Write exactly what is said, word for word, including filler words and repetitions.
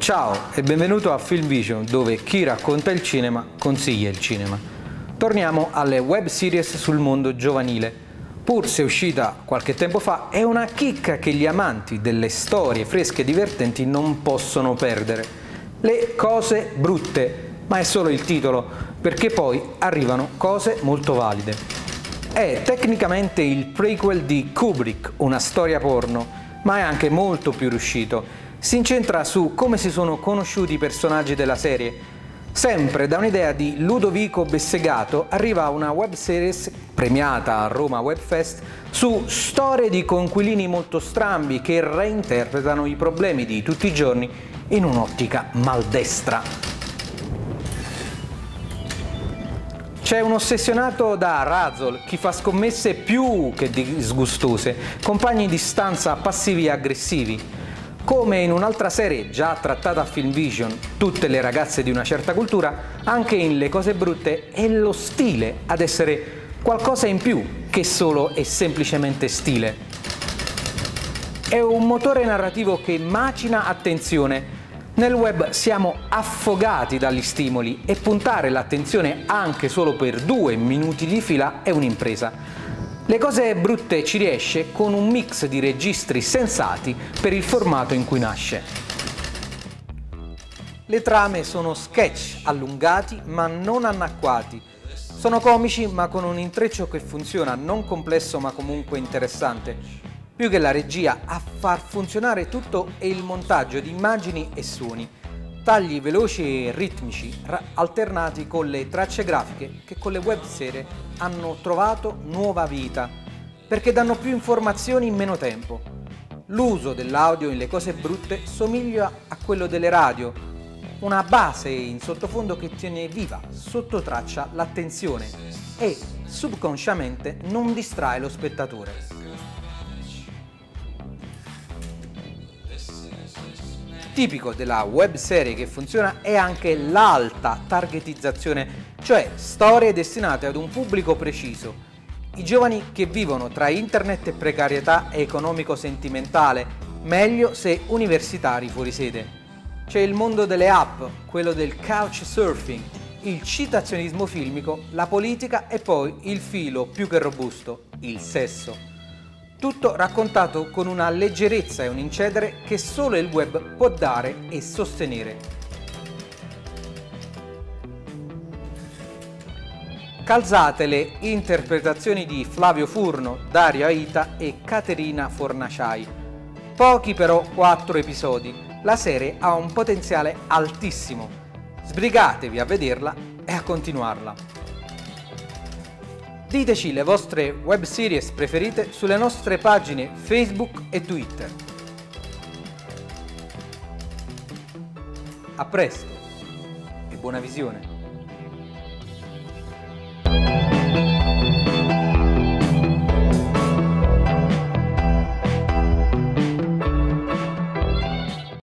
Ciao e benvenuto a Film Vision, dove chi racconta il cinema consiglia il cinema. Torniamo alle web series sul mondo giovanile. Pur se uscita qualche tempo fa, è una chicca che gli amanti delle storie fresche e divertenti non possono perdere. Le cose brutte, ma è solo il titolo, perché poi arrivano cose molto valide. È tecnicamente il prequel di Kubrick, una storia porno, ma è anche molto più riuscito. Si incentra su come si sono conosciuti i personaggi della serie. Sempre da un'idea di Ludovico Bessegato arriva una web series premiata a Roma Web Fest su storie di coinquilini molto strambi che reinterpretano i problemi di tutti i giorni in un'ottica maldestra. C'è un ossessionato da Razzle, chi fa scommesse più che disgustose, compagni di stanza passivi e aggressivi. Come in un'altra serie già trattata a Film Vision, Tutte le ragazze di una certa cultura, anche in Le cose brutte è lo stile ad essere qualcosa in più che solo e semplicemente stile. È un motore narrativo che macina attenzione. Nel web siamo affogati dagli stimoli e puntare l'attenzione anche solo per due minuti di fila è un'impresa. Le cose brutte ci riesce con un mix di registri sensati per il formato in cui nasce. Le trame sono sketch allungati ma non anacquati. Sono comici ma con un intreccio che funziona, non complesso ma comunque interessante. Più che la regia, a far funzionare tutto è il montaggio di immagini e suoni. Tagli veloci e ritmici, alternati con le tracce grafiche che con le web serie hanno trovato nuova vita, perché danno più informazioni in meno tempo. L'uso dell'audio in Le cose brutte somiglia a quello delle radio, una base in sottofondo che tiene viva sotto traccia l'attenzione e subconsciamente non distrae lo spettatore. Tipico della web serie che funziona è anche l'alta targetizzazione, cioè storie destinate ad un pubblico preciso. I giovani che vivono tra internet e precarietà economico-sentimentale, meglio se universitari fuori sede. C'è il mondo delle app, quello del couchsurfing, il citazionismo filmico, la politica e poi il filo più che robusto, il sesso. Tutto raccontato con una leggerezza e un incedere che solo il web può dare e sostenere. Calzate le interpretazioni di Flavio Furno, Dario Aita e Caterina Fornaciai. Pochi però quattro episodi. La serie ha un potenziale altissimo. Sbrigatevi a vederla e a continuarla. Diteci le vostre web series preferite sulle nostre pagine Facebook e Twitter. A presto e buona visione!